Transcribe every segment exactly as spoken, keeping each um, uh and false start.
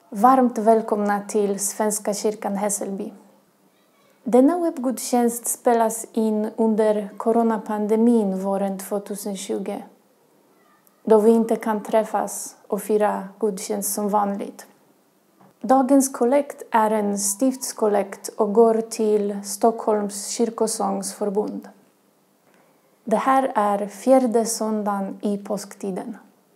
Varmt välkomna till Svenska kyrkan Hässelby. Denna webbgudstjänst spelas in under coronapandemin våren tjugohundratjugo. Då vi inte kan träffas och fira gudstjänst som vanligt. Dagens kollekt är en stiftskollekt och går till Stockholms kyrkosångsförbund. Det här är fjärde söndagen i påsktiden.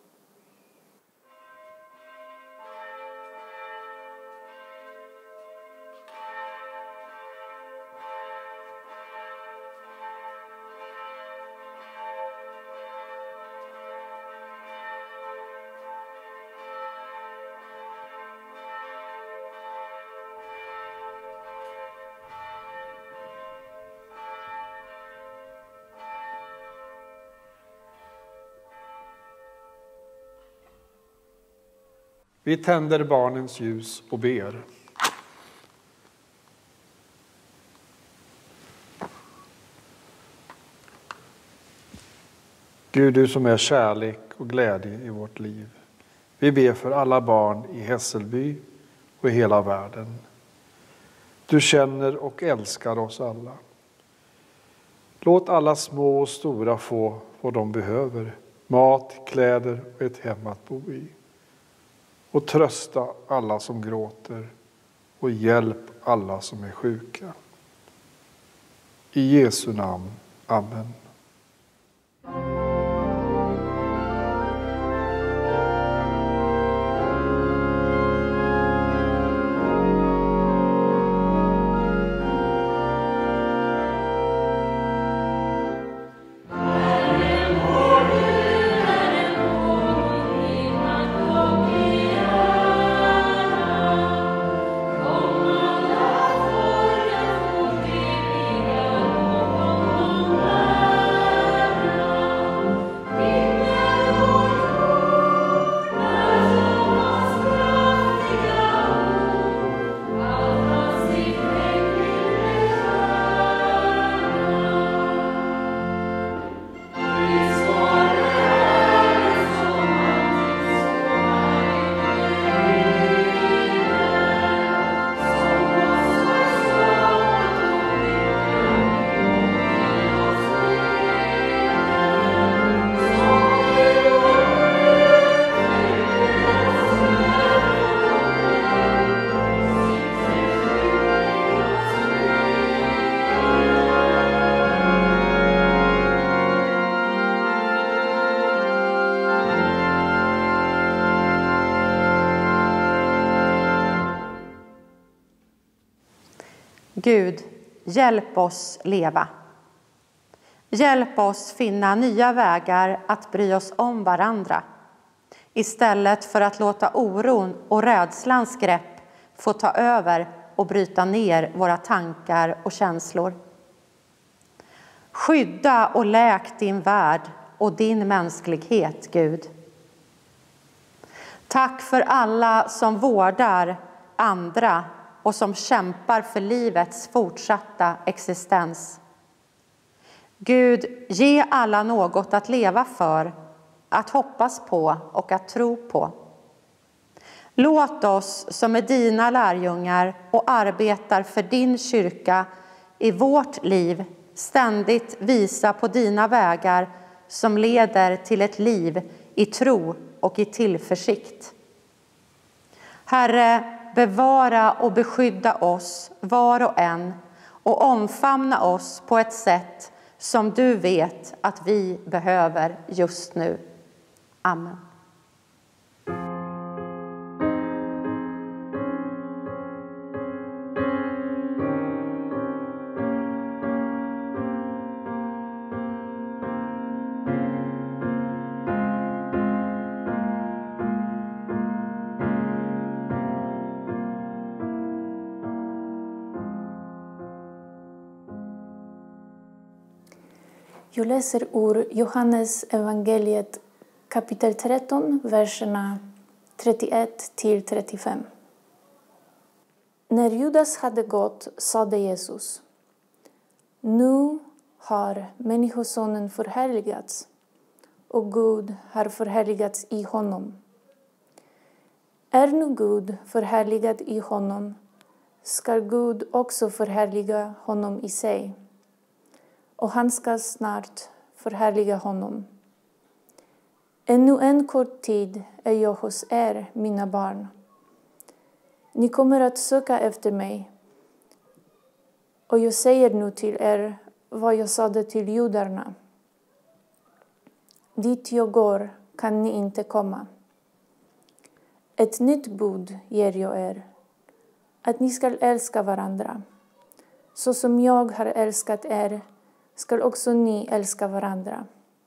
Vi tänder barnens ljus och ber. Gud, du som är kärlek och glädje i vårt liv. Vi ber för alla barn i Hässelby och i hela världen. Du känner och älskar oss alla. Låt alla små och stora få vad de behöver. Mat, kläder och ett hem att bo i. Och trösta alla som gråter och hjälp alla som är sjuka. I Jesu namn. Amen. Gud, hjälp oss leva. Hjälp oss finna nya vägar att bry oss om varandra. Istället för att låta oron och rädslans grepp få ta över och bryta ner våra tankar och känslor. Skydda och läk din värld och din mänsklighet, Gud. Tack för alla som vårdar andra och som kämpar för livets fortsatta existens. Gud, ge alla något att leva för, att hoppas på och att tro på. Låt oss som är dina lärjungar och arbetar för din kyrka i vårt liv ständigt visa på dina vägar som leder till ett liv i tro och i tillförsikt. Herre, bevara och beskydda oss var och en och omfamna oss på ett sätt som du vet att vi behöver just nu. Amen. Jag läser ur Johannes evangeliet kapitel tretton, verserna trettioett till trettiofem. När Judas hade gått sade Jesus: Nu har Människosonen förhärligats och Gud har förhärligats i honom. Är nu Gud förhärligad i honom, ska Gud också förhärliga honom i sig. Och han ska snart förhärliga honom. Ännu en kort tid är jag hos er, mina barn. Ni kommer att söka efter mig. Och jag säger nu till er vad jag sade till judarna. Dit jag går kan ni inte komma. Ett nytt bud ger jag er, att ni ska älska varandra. Så som jag har älskat er ska också ni älska varandra.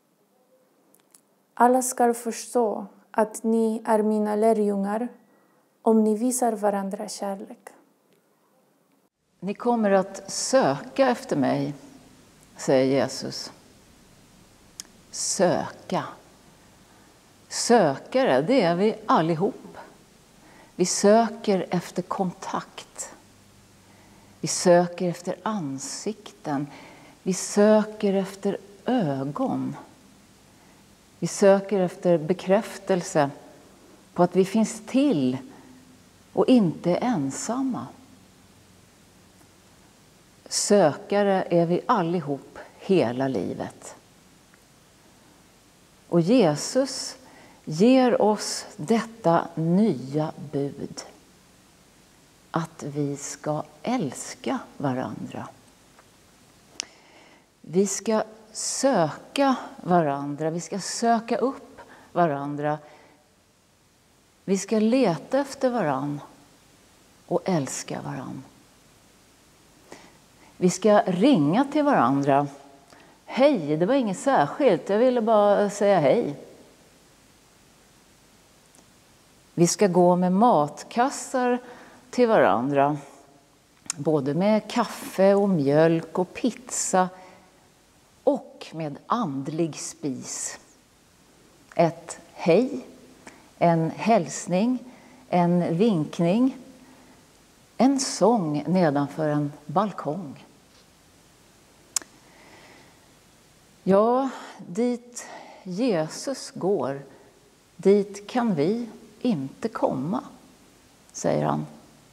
Alla ska förstå att ni är mina lärjungar om ni visar varandra kärlek. Ni kommer att söka efter mig, säger Jesus. Söka. Sökare, det är vi allihop. Vi söker efter kontakt. Vi söker efter ansikten. Vi söker efter ögon. Vi söker efter bekräftelse på att vi finns till och inte är ensamma. Sökare är vi allihop hela livet. Och Jesus ger oss detta nya bud. Att vi ska älska varandra. Vi ska söka varandra. Vi ska söka upp varandra. Vi ska leta efter varann och älska varann. Vi ska ringa till varandra. Hej, det var inget särskilt. Jag ville bara säga hej. Vi ska gå med matkassar till varandra. Både med kaffe och mjölk och pizza. Och med andlig spis. Ett hej, en hälsning, en vinkning. En sång nedanför en balkong. Ja, dit Jesus går, dit kan vi inte komma, säger han.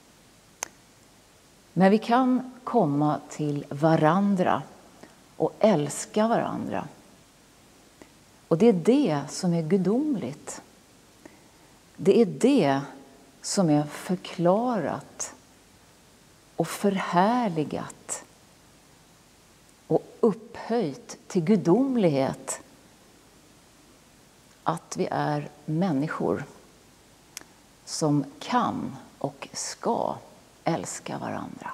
Men vi kan komma till varandra och älska varandra. Och det är det som är gudomligt. Det är det som är förklarat och förhärligat och upphöjt till gudomlighet. Att vi är människor som kan och ska älska varandra.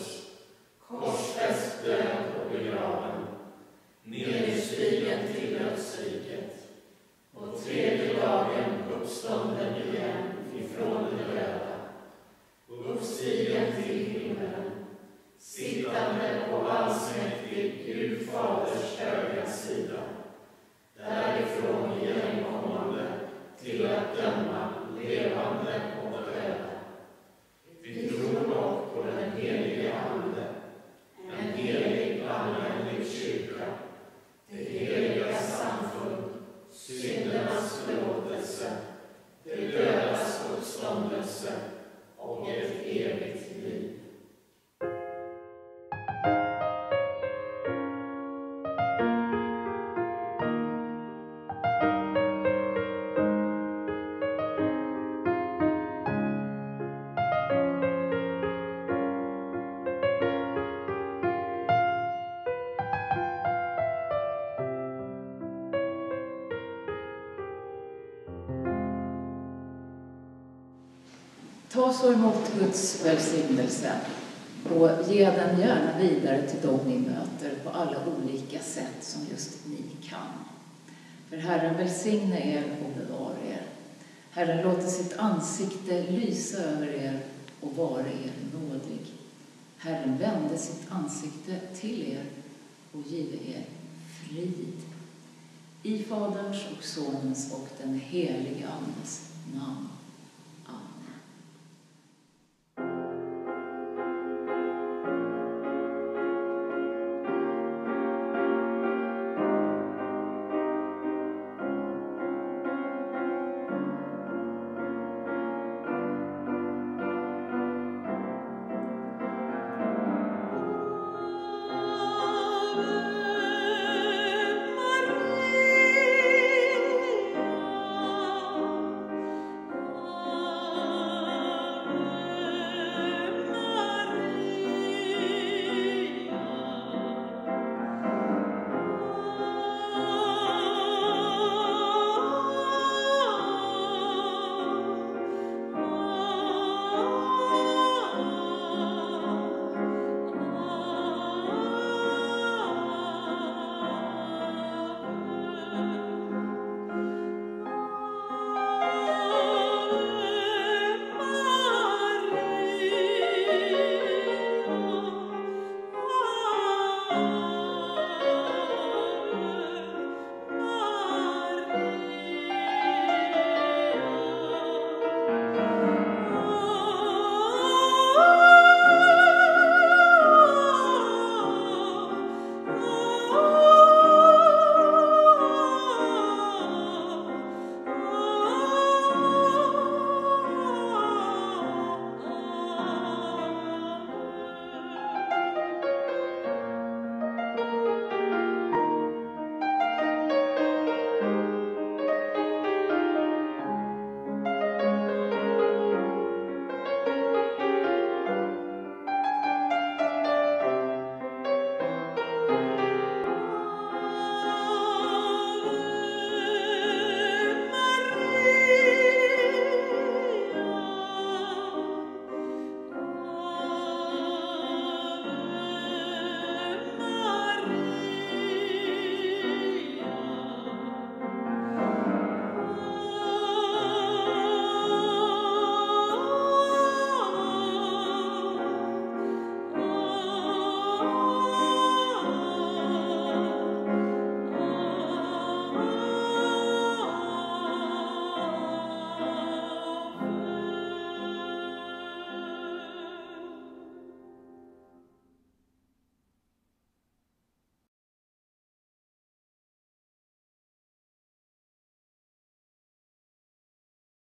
Korsfäst, död och begraven, nedstigen till den Ta så emot Guds välsignelse och ge den gärna vidare till dem ni möter på alla olika sätt som just ni kan. För Herren välsigne er och bevara er. Herren låter sitt ansikte lysa över er och vara er nådig. Herren vände sitt ansikte till er och give er frid. I Faderns och Sonens och den helige Andes namn.